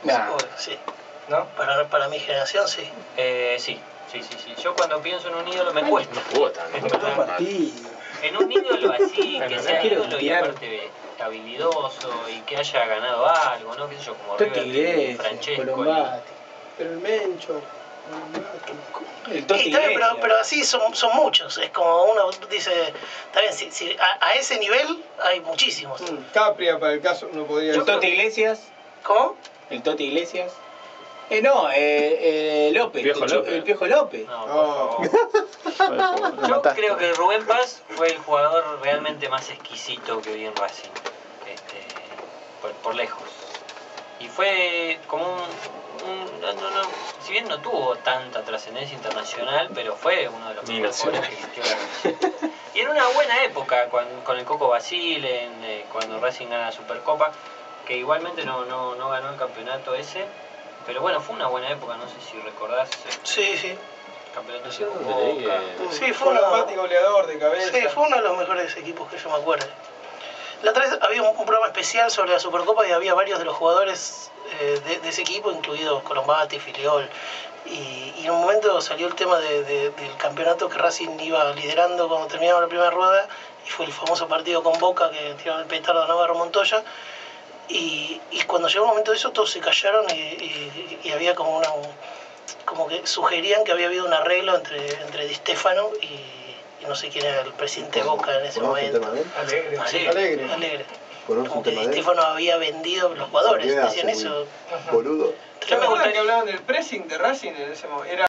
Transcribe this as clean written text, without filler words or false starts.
Nah. Sí. ¿No? Para mi generación, sí. Sí. Yo cuando pienso en un ídolo me cuesta. No jugó tanto. Dos partidos. En un ídolo así, que Bueno, sea quiero ídolo y tirar. aparte habilidoso y que haya ganado algo, ¿no? Qué sé yo, como Totti River, Iglesias, Francesco. Colombati. Pero el Mencho. El Totti Sí, está bien, Iglesias. pero así son muchos. Es como uno dice, está bien, si a ese nivel hay muchísimos. Capria, para el caso, no podría El ser. Totti Iglesias. ¿Cómo? El Totti Iglesias. López. Piojo López. El Piojo López. No, Oh. por favor. Lo Yo mataste. creo que Rubén Paz fue el jugador realmente más exquisito que vi en Racing, por lejos. Y fue como si bien no tuvo tanta trascendencia internacional, pero fue uno de los Ni mejores jugadores que vistió la camiseta. Y en una buena época, con el Coco Basile, cuando Racing gana la Supercopa, que igualmente no ganó el campeonato ese, pero bueno, fue una buena época, no sé si recordás Sí. campeonato Yo de donde leí Boca. que- Sí, fue Colombati goleador de cabeza. Sí, fue uno de los mejores equipos que yo me acuerdo. La otra vez había un programa especial sobre la Supercopa y había varios de los jugadores de ese equipo, incluidos Colombati, Filiol. Y en un momento salió el tema del campeonato que Racing iba liderando cuando terminaba la primera rueda, y fue el famoso partido con Boca que tiraron el petardo a Navarro Montoya. Y cuando llegó el momento de eso, todos se callaron y había como como que sugerían que había habido un arreglo entre Di Stéfano y no sé quién era el presidente de Boca en ese momento. Alegre. Alegre. ¿Conoces Como un que tema Di de él? Stéfano había vendido los jugadores, ¿Qué hace, decían eso. Boludo. ¿Te acuerdas que hablaban del pressing de Racing en ese momento?